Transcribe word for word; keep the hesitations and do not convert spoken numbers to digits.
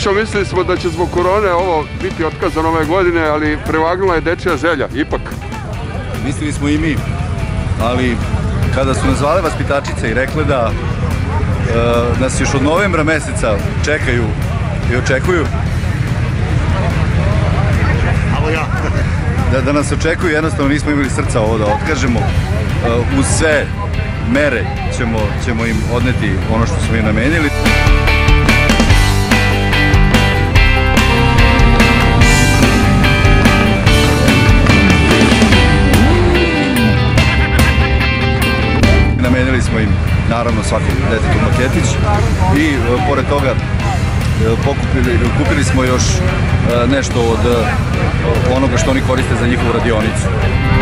Mićo, mislili smo da će zbog korone ovo biti otkazano ove godine, ali prevagnula je dečija želja, ipak. Mislili smo i mi, ali kada su nas zvale vaspitačice i rekle da e, nas još od novembra meseca čekaju i očekuju, da, da nas očekuju, jednostavno nismo imali srca ovo da otkažemo. E, uz sve mere ćemo, ćemo im odneti ono što smo im namenili. Namenili smo im, naravno, svakom detetu maketić i e, pored toga e, pokupili, kupili smo još e, nešto od e, onoga što oni koriste za njihovu radionicu.